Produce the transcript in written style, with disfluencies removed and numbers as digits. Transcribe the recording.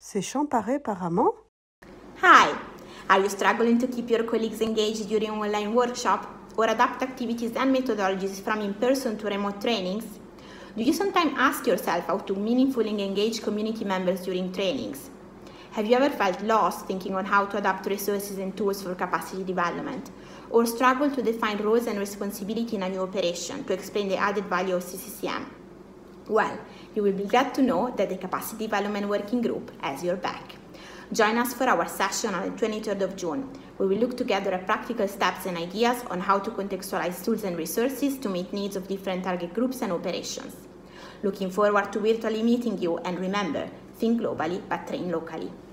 C'est Champare apparemment. Hi! Are you struggling to keep your colleagues engaged during online workshop or adapt activities and methodologies from in-person to remote trainings? Do you sometimes ask yourself how to meaningfully engage community members during trainings? Have you ever felt lost thinking on how to adapt resources and tools for capacity development? Or struggled to define roles and responsibility in a new operation to explain the added value of CCCM? Well, you will be glad to know that the Capacity Development Working Group has your back. Join us for our session on the 23rd of June. We will look together at practical steps and ideas on how to contextualize tools and resources to meet needs of different target groups and operations. Looking forward to virtually meeting you, and remember, think globally but train locally.